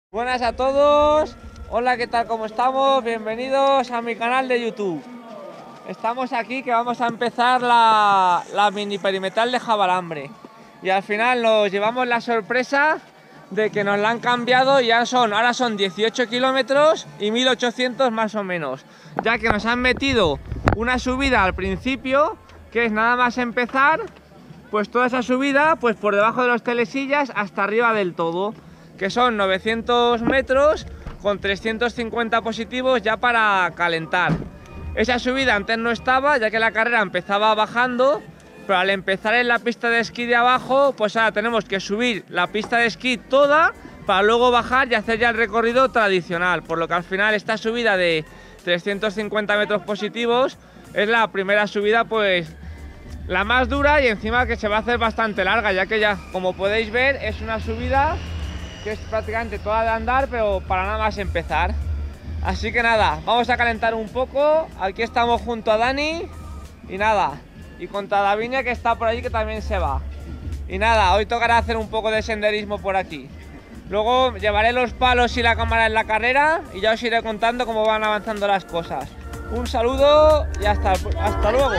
Buenas a todos, hola, ¿qué tal? ¿Cómo estamos? Bienvenidos a mi canal de YouTube. Estamos aquí que vamos a empezar la mini perimetral de Javalambre. Y al final nos llevamos la sorpresa de que nos la han cambiado y ahora son 18 kilómetros y 1800 más o menos. Ya que nos han metido una subida al principio, que es nada más empezar, pues toda esa subida, pues por debajo de los telesillas hasta arriba del todo, que son 900 metros con 350 positivos ya para calentar. Esa subida antes no estaba, ya que la carrera empezaba bajando, pero al empezar en la pista de esquí de abajo, pues ahora tenemos que subir la pista de esquí toda para luego bajar y hacer ya el recorrido tradicional, por lo que al final esta subida de 350 metros positivos es la primera subida, pues la más dura, y encima que se va a hacer bastante larga, ya que ya, como podéis ver, es una subida que es prácticamente toda de andar, pero para nada más empezar. Así que nada, vamos a calentar un poco. Aquí estamos junto a Dani y nada, y contra Davinia, que está por allí, que también se va. Y nada, hoy tocará hacer un poco de senderismo por aquí. Luego llevaré los palos y la cámara en la carrera y ya os iré contando cómo van avanzando las cosas. Un saludo y hasta luego.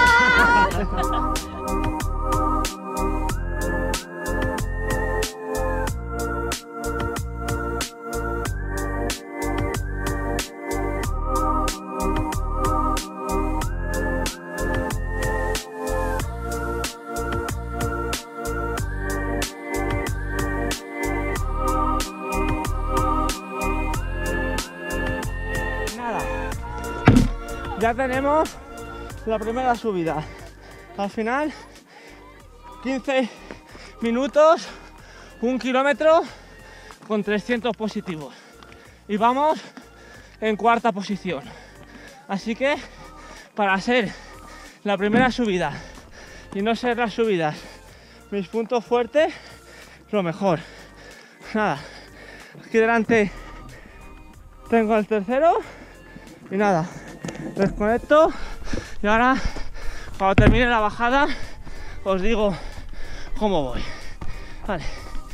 Ya tenemos la primera subida. Al final, 15 minutos, 1 kilómetro con 300 positivos. Y vamos en cuarta posición. Así que, para ser la primera subida y no ser las subidas mis puntos fuertes, lo mejor. Nada, aquí delante tengo el tercero y nada. Desconecto y ahora, cuando termine la bajada, os digo cómo voy. Vale.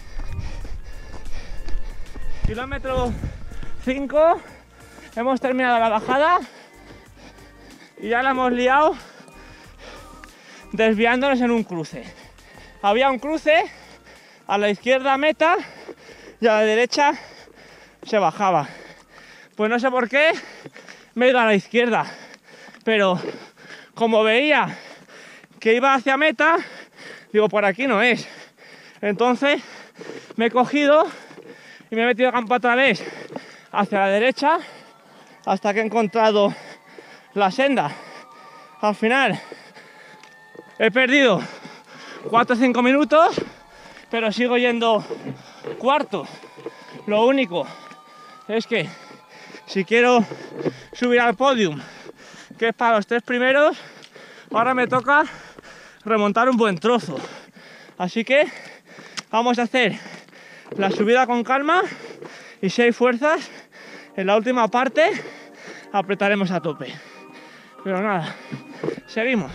Kilómetro 5, hemos terminado la bajada y ya la hemos liado desviándonos en un cruce. Había un cruce a la izquierda, meta, y a la derecha se bajaba. Pues no sé por qué me he ido a la izquierda, pero como veía que iba hacia meta, digo, por aquí no es. Entonces me he cogido y me he metido a campo a través hacia la derecha hasta que he encontrado la senda. Al final he perdido 4 o 5 minutos, pero sigo yendo cuarto. Lo único es que si quiero subir al podium, que es para los 3 primeros, ahora me toca remontar un buen trozo. Así que vamos a hacer la subida con calma y si hay fuerzas, en la última parte apretaremos a tope. Pero nada, seguimos.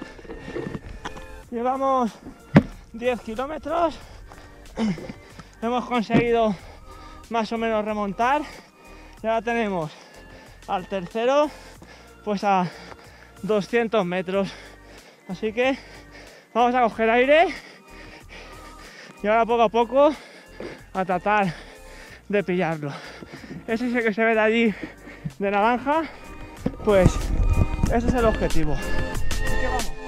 Llevamos 10 kilómetros, hemos conseguido más o menos remontar. Y ahora tenemos al tercero pues a 200 metros. Así que vamos a coger aire y ahora poco a poco a tratar de pillarlo. Ese es el que se ve de allí de naranja, pues ese es el objetivo. Así que vamos.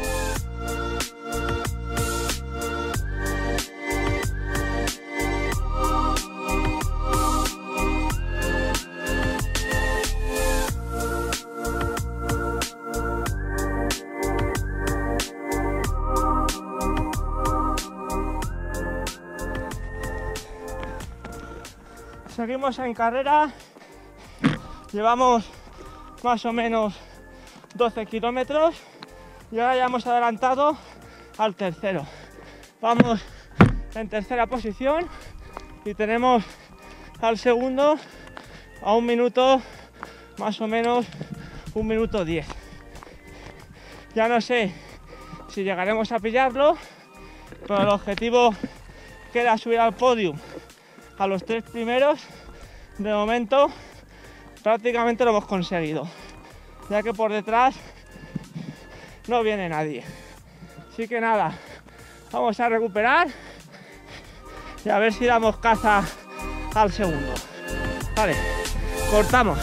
Seguimos en carrera, llevamos más o menos 12 kilómetros y ahora ya hemos adelantado al tercero. Vamos en tercera posición y tenemos al segundo a 1 minuto, más o menos 1 minuto 10. Ya no sé si llegaremos a pillarlo, pero el objetivo que era subir al podio a los 3 primeros de momento prácticamente lo hemos conseguido, ya que por detrás no viene nadie. Así que nada, vamos a recuperar y a ver si damos caza al segundo. Vale, cortamos.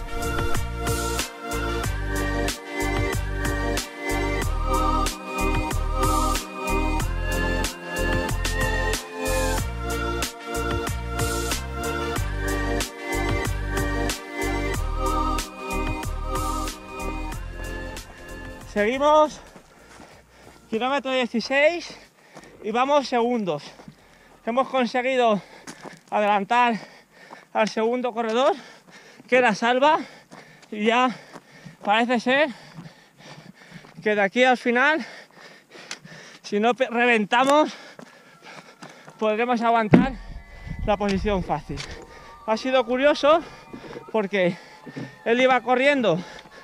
Seguimos, kilómetro 16 y vamos segundos. Hemos conseguido adelantar al segundo corredor, que era Salva, y ya parece ser que de aquí al final, si no reventamos, podremos aguantar la posición fácil. Ha sido curioso porque él iba corriendo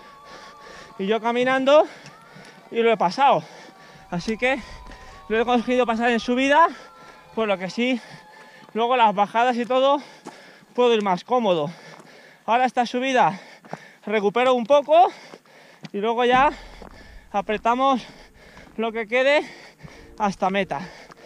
y yo caminando y lo he pasado, así que lo he conseguido pasar en subida, por lo que sí, luego las bajadas y todo puedo ir más cómodo. Ahora esta subida recupero un poco y luego ya apretamos lo que quede hasta meta.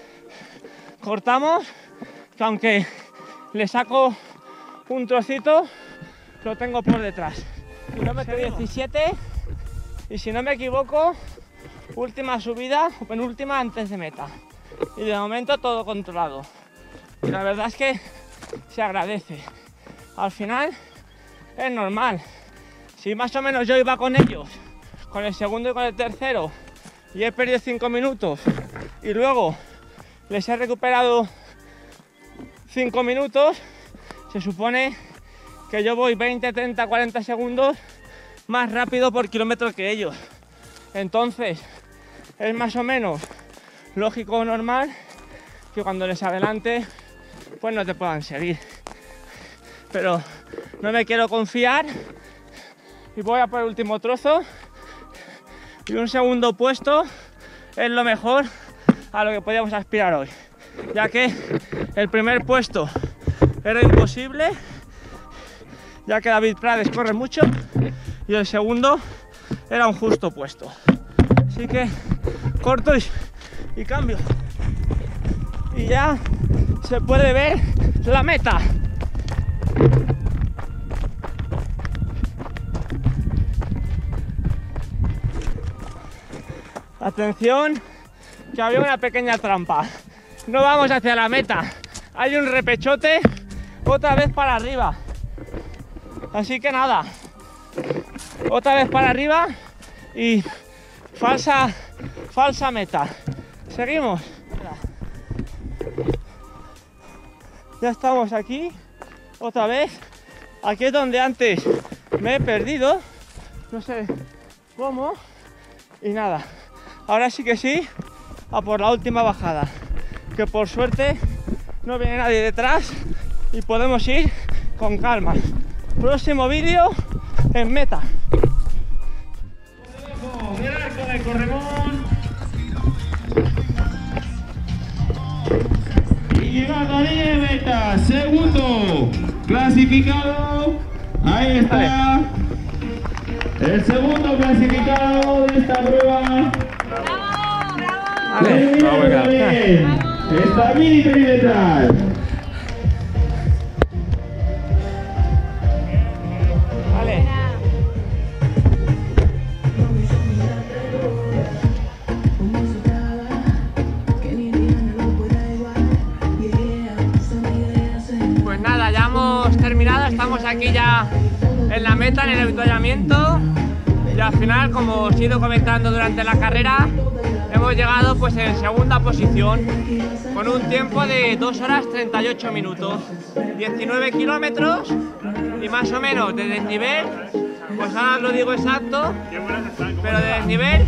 Cortamos, que aunque le saco un trocito, lo tengo por detrás. Kilómetro 17 y, si no me equivoco, última subida o penúltima antes de meta. Y de momento todo controlado. Y la verdad es que se agradece. Al final es normal. Si más o menos yo iba con ellos, con el segundo y con el tercero, y he perdido 5 minutos y luego les he recuperado 5 minutos, se supone que yo voy 20, 30, 40 segundos más rápido por kilómetro que ellos. Entonces es más o menos lógico o normal que cuando les adelante pues no te puedan seguir. Pero no me quiero confiar y voy a por el último trozo, y un segundo puesto es lo mejor a lo que podíamos aspirar hoy, ya que el primer puesto era imposible, ya que David Prades corre mucho, y el segundo era un justo puesto. Así que corto y cambio, y ya se puede ver la meta. Atención, que había una pequeña trampa. No vamos hacia la meta, hay un repechote otra vez para arriba. Así que nada, otra vez para arriba y falsa meta. Seguimos. Ya estamos aquí, otra vez. Aquí es donde antes me he perdido, no sé cómo, y nada. Ahora sí que sí, a por la última bajada, que por suerte no viene nadie detrás y podemos ir con calma. Próximo vídeo en meta. Mirar con el corremón. Y llegando a línea de meta, segundo clasificado. Ahí está. El segundo clasificado de esta prueba. ¡Bravo! ¡Bravo! Vale, Está mini perimetral. Vale. Pues nada, ya hemos terminado, estamos aquí ya en la meta, en el avituallamiento, y al final, como os he ido comentando durante la carrera, hemos llegado pues en segunda posición con un tiempo de 2 horas 38 minutos, 19 kilómetros, y más o menos de desnivel, pues ahora os lo digo exacto, pero de desnivel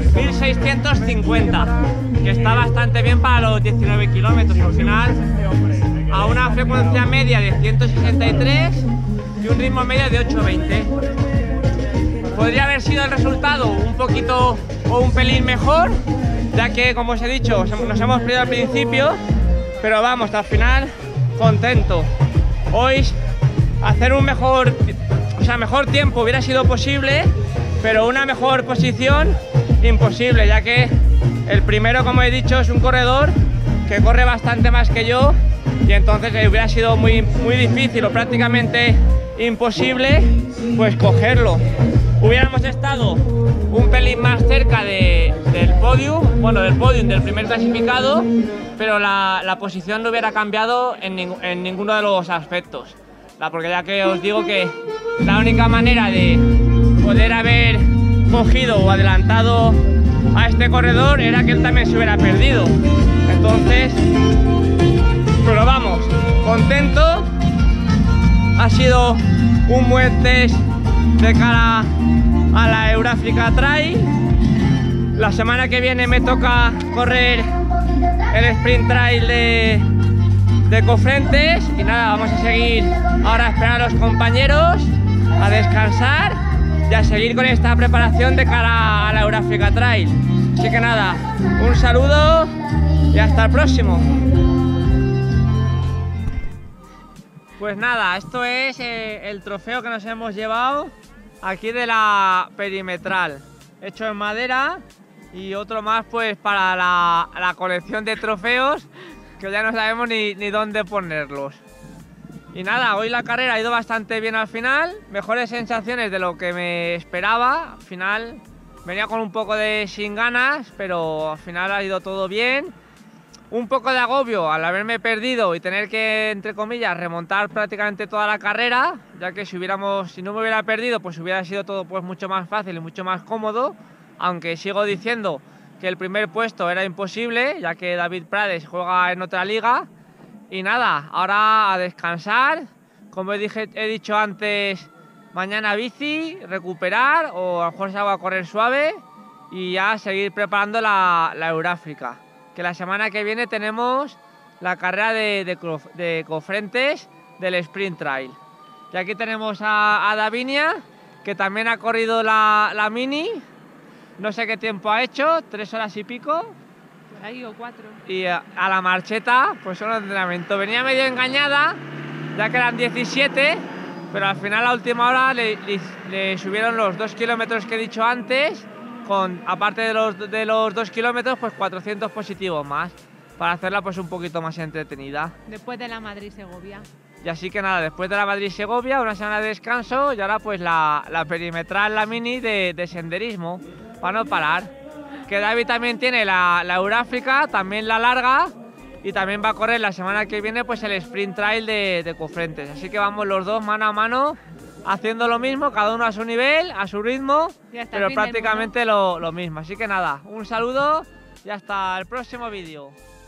1650, que está bastante bien para los 19 kilómetros. Al final, a una frecuencia media de 163 y un ritmo medio de 820. Podría haber sido el resultado un poquito o un pelín mejor, ya que, como os he dicho, nos hemos perdido al principio, pero vamos, al final contento. Hoy hacer un mejor tiempo hubiera sido posible, pero una mejor posición imposible, ya que el primero, como he dicho, es un corredor que corre bastante más que yo y entonces hubiera sido muy difícil o prácticamente imposible pues cogerlo. Hubiéramos estado un pelín más cerca del podium, bueno, del podium del primer clasificado, pero la posición no hubiera cambiado en ninguno de los aspectos. Porque ya que os digo que la única manera de poder haber cogido o adelantado a este corredor era que él también se hubiera perdido. Entonces, pero vamos, contento. Ha sido un buen test de cara a la Eurafrica Trail. La semana que viene me toca correr el Sprint Trail de Cofrentes y nada, vamos a seguir ahora a esperar a los compañeros, a descansar y a seguir con esta preparación de cara a la Eurafrica Trail. Así que nada, un saludo y hasta el próximo. Pues nada, esto es el trofeo que nos hemos llevado aquí de la perimetral, hecho en madera, y otro más pues para la colección de trofeos, que ya no sabemos ni dónde ponerlos. Y nada, hoy la carrera ha ido bastante bien al final, mejores sensaciones de lo que me esperaba. Al final venía con un poco de sin ganas, pero al final ha ido todo bien. Un poco de agobio al haberme perdido y tener que, entre comillas, remontar prácticamente toda la carrera, ya que si no me hubiera perdido, pues hubiera sido todo pues mucho más fácil y mucho más cómodo, aunque sigo diciendo que el primer puesto era imposible, ya que David Prades juega en otra liga. Y nada, ahora a descansar, como he dicho antes, mañana bici, recuperar, o a lo mejor salgo a correr suave y ya seguir preparando la Eurafrica. Que la semana que viene tenemos la carrera de Cofrentes del Sprint Trail. Y aquí tenemos a Davinia, que también ha corrido la mini. No sé qué tiempo ha hecho, 3 horas y pico. Por ahí o 4. Y a la marcheta, pues solo entrenamiento. Venía medio engañada, ya que eran 17, pero al final a la última hora le subieron los 2 kilómetros que he dicho antes, aparte de los 2 kilómetros, pues 400 positivos más, para hacerla pues un poquito más entretenida. Después de la Madrid-Segovia. Y así que nada, después de la Madrid-Segovia, una semana de descanso y ahora pues la perimetral, la mini de senderismo, para no parar. Que David también tiene la Eurafrica, también la larga, y también va a correr la semana que viene pues el Sprint Trail de Cofrentes. Así que vamos los dos mano a mano, haciendo lo mismo, cada uno a su nivel, a su ritmo, pero prácticamente lo mismo. Así que nada, un saludo y hasta el próximo vídeo.